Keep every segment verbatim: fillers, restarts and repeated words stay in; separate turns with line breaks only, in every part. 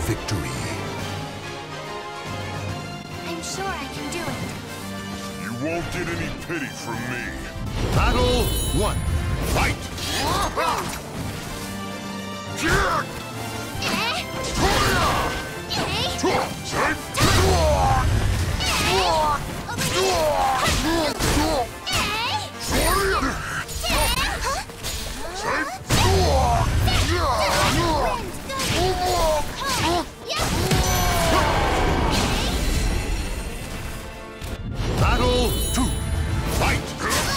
victory.
I'm sure I can do it.
You won't get any pity from me.
Battle one. Fight! Battle two. Fight!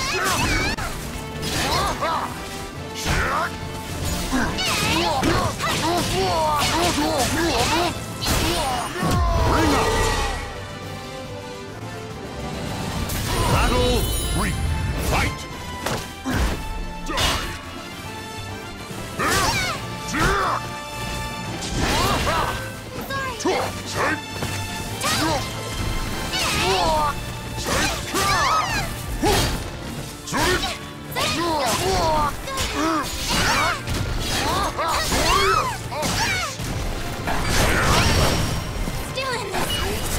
Ring up! Battle three. Fight!
Still in this.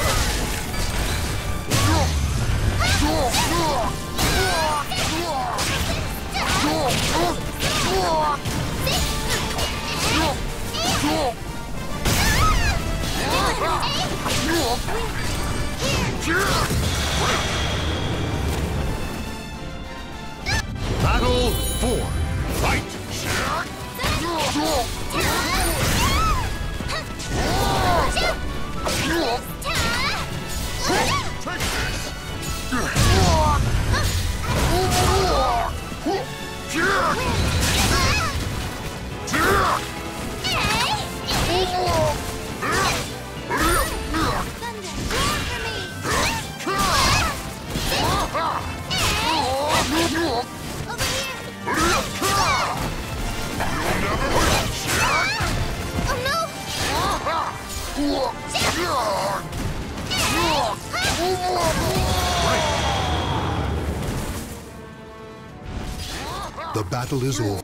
Battle four. Fight! The battle is over.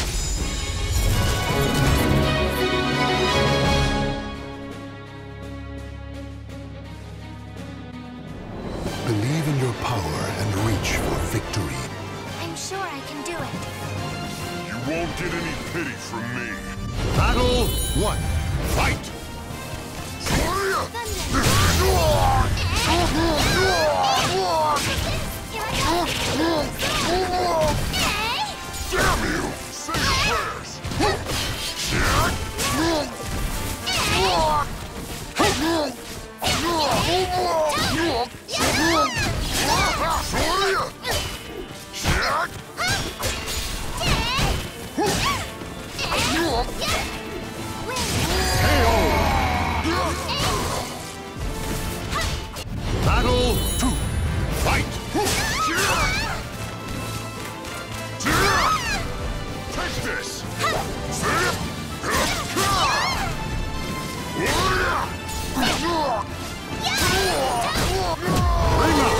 Believe in your power and reach for victory.
I'm sure I can do it.
You won't get any pity from me.
Battle one. Fight!
Damn you! Say your prayers!
Battle two. Fight!
Take this!
Ring up!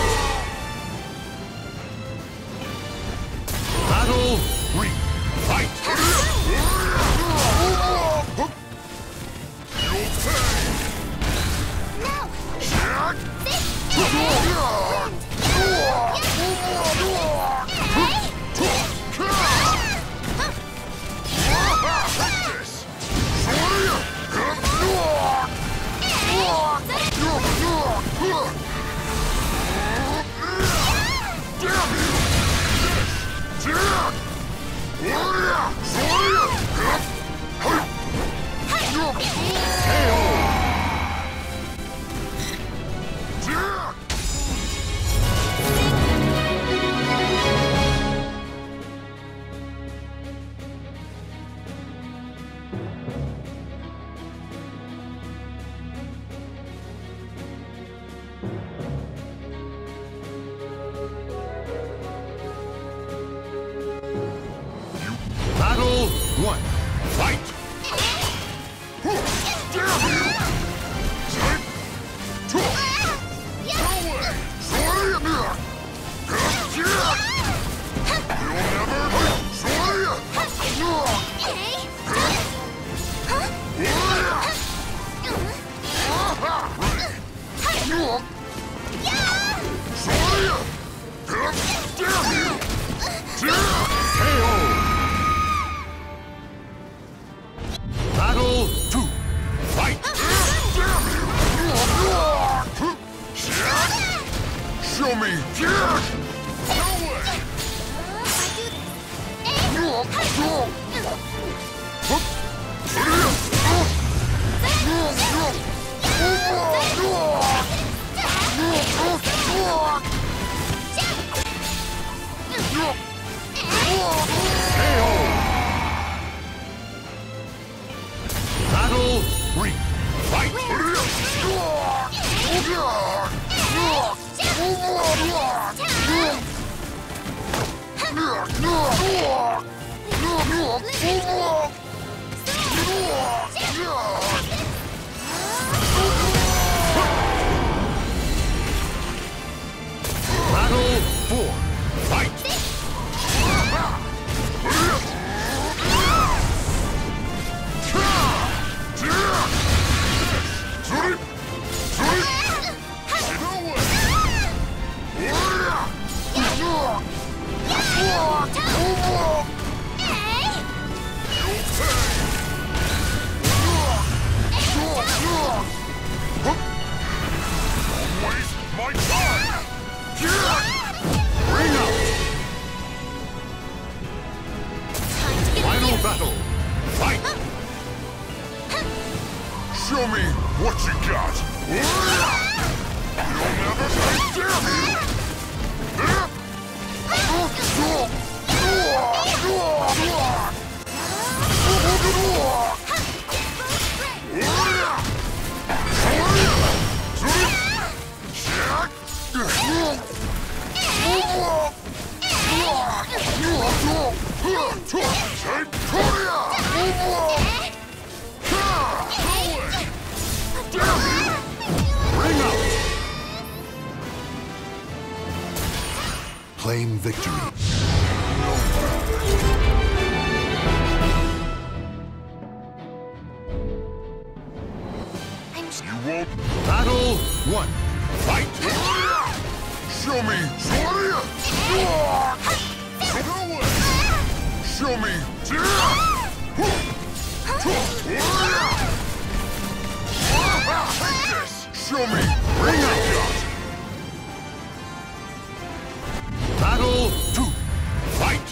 Battle three. Fight!
You'll pay!
No!
Jack!
This
Battle two. Fight!
Show me!
Battle three. Fight! Battle four. Fight!
Waste my time!
Bring out! Final battle. Fight!
Show me what you got! You'll never outdare me!
Bring out! Claim victory.
I'm sure.
You won't
Battle one. Fight!
show me! Show me! Take this! Show me!
Bring out! Battle two. Fight!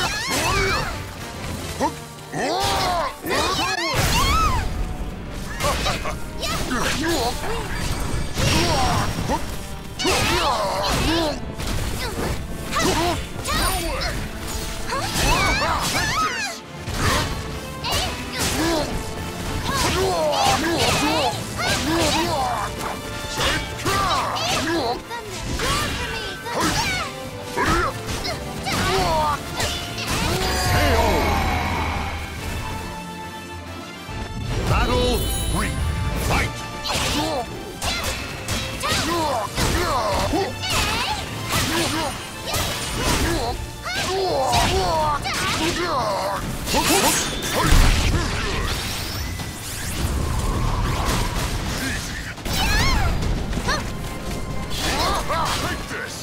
Battle three. Fight!
Take this!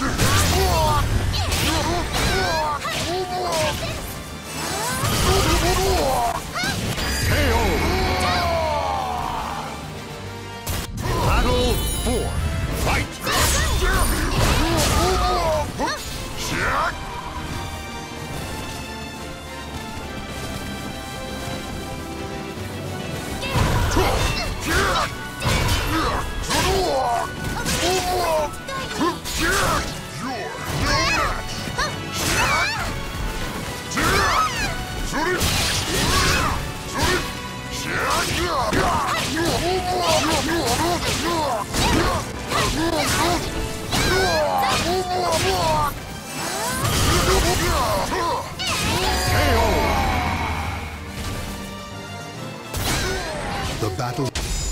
K O! Battle four. Fight! The battle.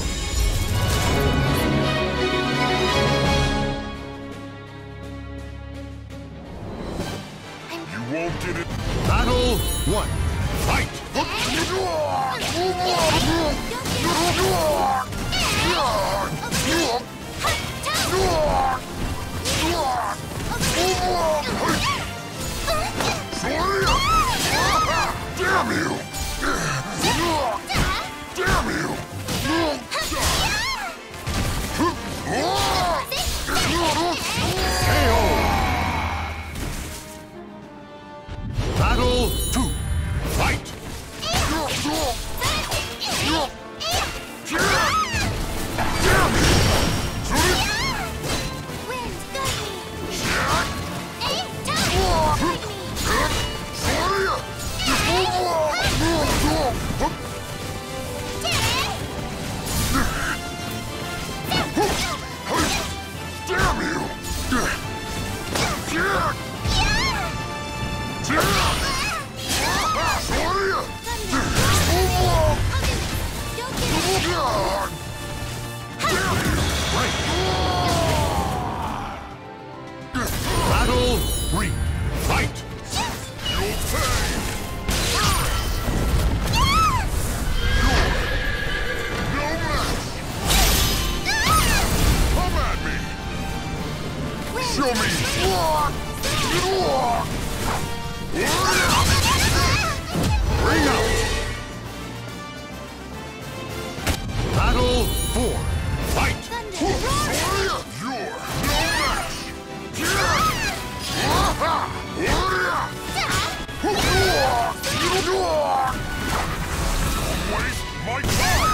You won't get it.
Battle one. Fight!
Yeah! Show me!
Ring out! Battle four. Fight!
You're no match! Waste my time!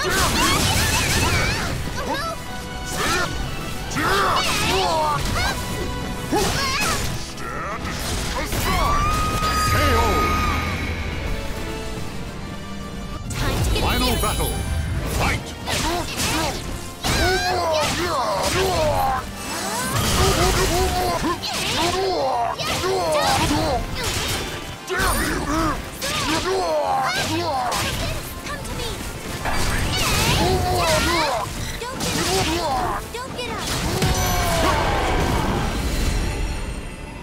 Stand aside!
K O!
Time to get
Final
serious.
battle. Fight!
Come to me. Don't get up. Don't get up.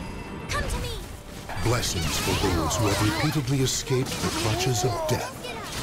Come to me.
Blessings for those who have repeatedly escaped the clutches of death.
Get up.